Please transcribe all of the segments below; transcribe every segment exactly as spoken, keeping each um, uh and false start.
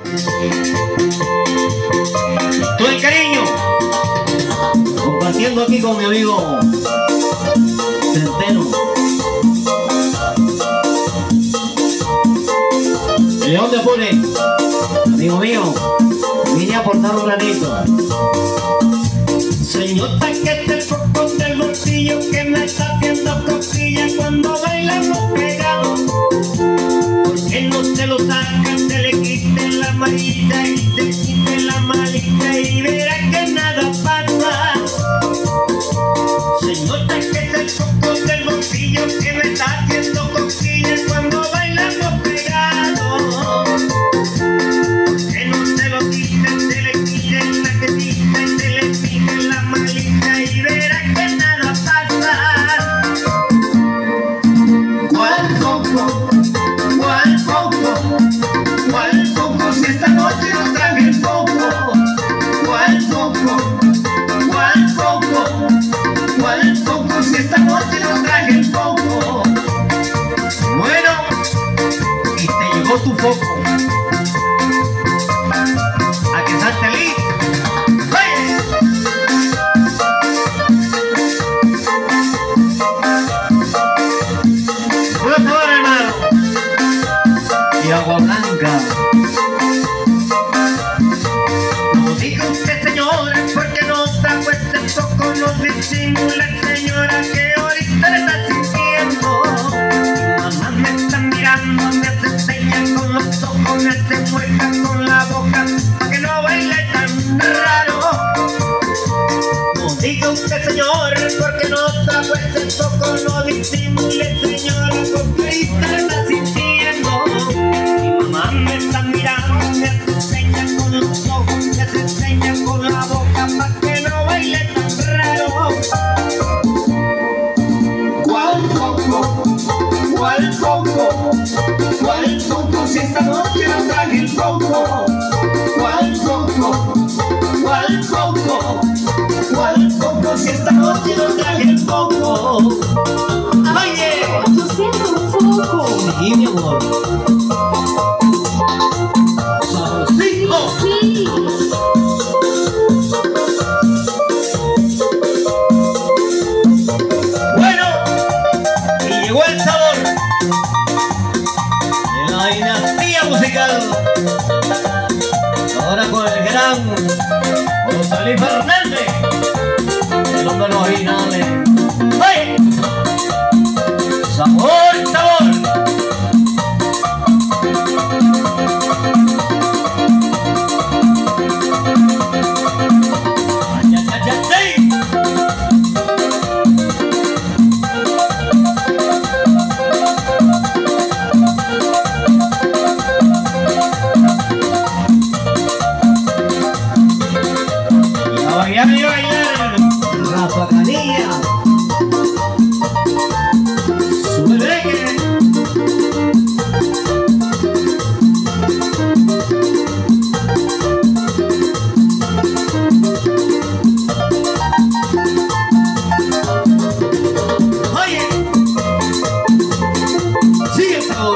Todo el cariño, compartiendo aquí con mi amigo Centeno. ¿De dónde pone? Amigo mío, vine a aportar un granito. Señor, saquete el foco del bolsillo que me está haciendo cosquilla cuando bailamos pegados. ¿Por qué no se lo sacan, se le quiten la amarilla y se quiten la malita y verá que nada pasa? Señor, saquete el foco del bolsillo que me está haciendo cosquilla cuando bailamos pegados. ¿Por qué no se lo quiten, se le quiten la tetita y se le quiten la malita y verá que nada pasa? ¿Cuál foco? ¿Cuál foco? ¿Cuál foco si esta noche no traje el foco? ¿Cuál foco? ¿Cuál foco? ¿Cuál foco si esta noche no traje el foco? Bueno, y te llegó tu foco. ¿A que estás feliz? ¡Hey! Por favor, hermano. Y agua blanca. No diga usted, señora, porque no trajo este foco, no disimula, señora, que ahorita le está sintiendo. Mi mamá me está mirando, me hace señas con los ojos, me hace muecas con la boca, para que no baile tan raro. No diga usted, señor, porque no trajo este foco, no disimule, señora, porque ahorita le está sintiendo. Mi mamá me está mirando, me hace señas con los ojos, me hace señas con la boca, para que no baile tan raro. ¿Cuál foco? ¿Cuál foco? ¿Cuál foco si esta noche no traje el foco? ¿Cuál foco? ¿Cuál foco? ¿Cuál foco si esta noche no traje el foco? ¡Oye! Yo siento un foco. Sí, mi amor. Sí, sí. Bueno, y llegó el sabor de la dinastía musical. Ahora con el gran José Luis Fernández, el hombre de los originales. ¡Hey! ¡Sabor, sabor! ¡Ay, ay, ay, ay, ay! A bailar y a bailar la pacanilla, su merengue. Oye, sigue el sabor.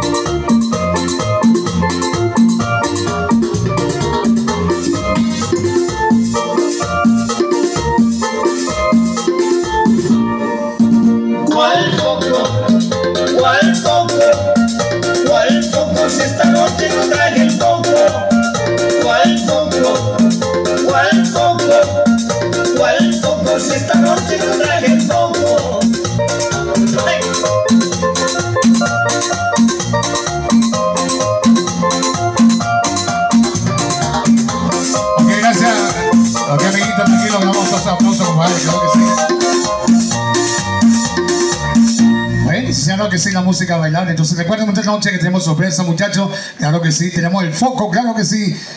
¿Cuál foco? ¿Cuál foco? ¿Cuál foco si esta noche no traje el foco? ¿Cuál foco? ¿Cuál foco? ¿Cuál foco si esta noche no traje el foco? ¡Hey! Ok, gracias. Ok, amiguitos, tranquilos, damos dos aplausos, compadre, creo que sí. Claro que sí, la música bailable. Entonces recuerden esta noche que tenemos sorpresa, muchachos. Claro que sí, tenemos el foco, claro que sí.